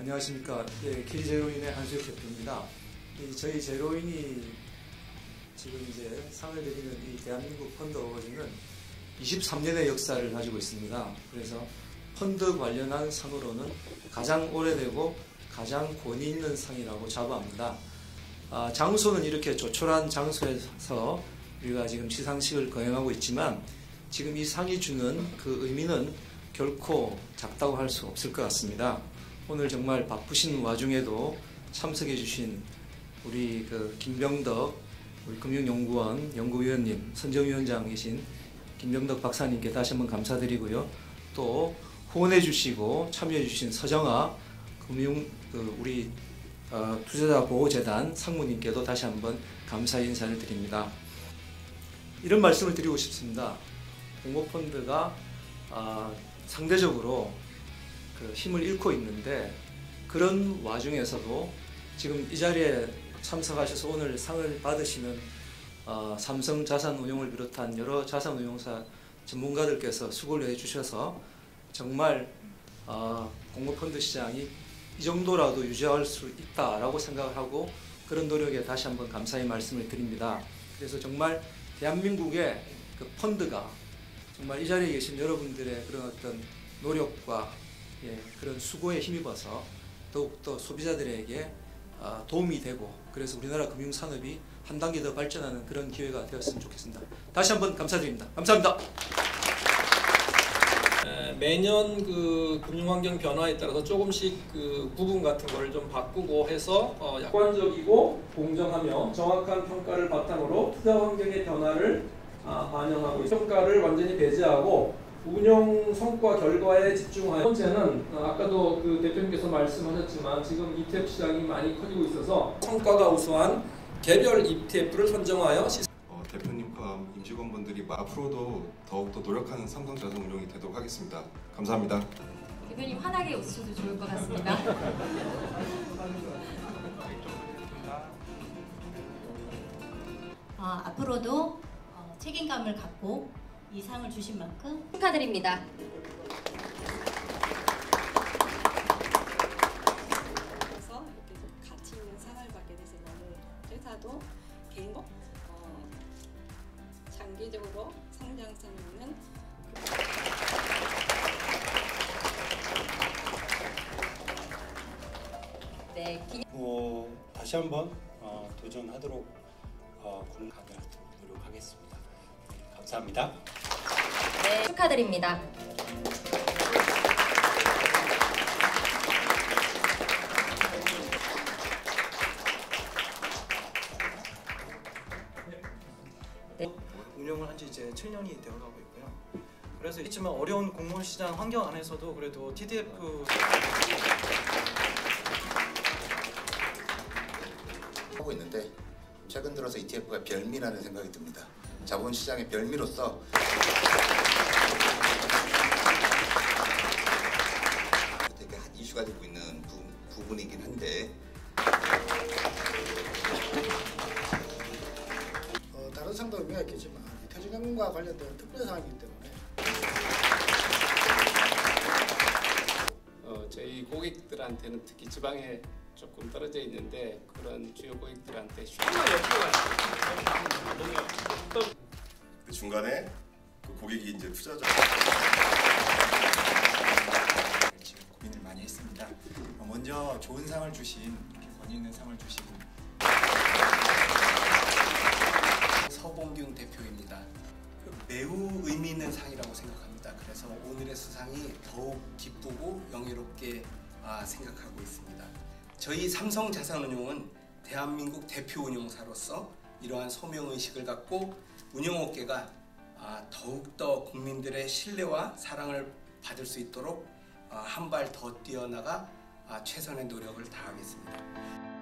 안녕하십니까. 예, K제로인의 한수혁 대표입니다. 저희 제로인이 지금 이제 상을 드리는 이 대한민국 펀드 어워즈는 23년의 역사를 가지고 있습니다. 그래서 펀드 관련한 상으로는 가장 오래되고 가장 권위 있는 상이라고 자부합니다. 장소는 이렇게 조촐한 장소에서 우리가 지금 시상식을 거행하고 있지만 지금 이 상이 주는 그 의미는 결코 작다고 할 수 없을 것 같습니다. 오늘 정말 바쁘신 와중에도 참석해 주신 우리 김병덕 우리 금융연구원 연구위원님, 선정위원장이신 김병덕 박사님께 다시 한번 감사드리고요. 또 후원해 주시고 참여해 주신 서정아 우리 투자자보호재단 상무님께도 다시 한번 감사의 인사를 드립니다. 이런 말씀을 드리고 싶습니다. 공모펀드가 상대적으로 힘을 잃고 있는데 그런 와중에서도 지금 이 자리에 참석하셔서 오늘 상을 받으시는 삼성자산운용을 비롯한 여러 자산운용사 전문가들께서 수고를 해주셔서 정말 공모펀드 시장이 이 정도라도 유지할 수 있다라고 생각을 하고 그런 노력에 다시 한번 감사의 말씀을 드립니다. 그래서 정말 대한민국의 그 펀드가 정말 이 자리에 계신 여러분들의 그런 어떤 노력과 그런 수고에 힘입어서 더욱더 소비자들에게 도움이 되고 그래서 우리나라 금융산업이 한 단계 더 발전하는 그런 기회가 되었으면 좋겠습니다. 다시 한번 감사드립니다. 감사합니다. 매년 그 금융환경 변화에 따라서 조금씩 그 부분 같은 걸 좀 바꾸고 해서 객관적이고 공정하며 정확한 평가를 바탕으로 투자 환경의 변화를 반영하고 평가를 완전히 배제하고 운용 성과 결과에 집중하여 번째는 아까도 그 대표님께서 말씀하셨지만 지금 ETF 시장이 많이 커지고 있어서 성과가 우수한 개별 ETF를 선정하여 대표님과 임직원분들이 앞으로도 더욱더 노력하는 삼성자산운용이 되도록 하겠습니다. 감사합니다. 대표님 환하게 웃으셔도 좋을 것 같습니다. 앞으로도 책임감을 갖고 이 상을 주신 만큼 축하드립니다. 그래서 이렇게 좀 가치 있는 상을 받게 돼서 너무 회사도 개인도 장기적으로 성장성을 다시 한번 도전하도록 가능하도록 노력하겠습니다. 감사합니다. 네, 축하드립니다. 운영을 한 지 이제 7년이 되어가고 있고요. 그래서 있지만 어려운 공모 시장 환경 안에서도 그래도 TDF 하고 있는데 최근 들어서 ETF가 별미라는 생각이 듭니다. 자본시장의 별미로서 되게 핫 이슈가 되고 있는 부분이긴 한데 다른 상도 의미가 있겠지만 퇴직연금과 관련된 특별사항이기 때문에 저희 고객들한테는 특히 지방에 조금 떨어져 있는데 그런 주요 고객들한테 그 중간에 그 고객이 이제 투자자 지금 고민을 많이 했습니다. 먼저 좋은 상을 주신 이렇게 권위 있는 상을 주신 서봉균 대표입니다. 매우 의미 있는 상이라고 생각합니다. 그래서 오늘의 수상이 더욱 기쁘고 영예롭게 생각하고 있습니다. 저희 삼성자산운용은 대한민국 대표 운용사로서 이러한 소명의식을 갖고 운용업계가 더욱더 국민들의 신뢰와 사랑을 받을 수 있도록 한 발 더 뛰어나가 최선의 노력을 다하겠습니다.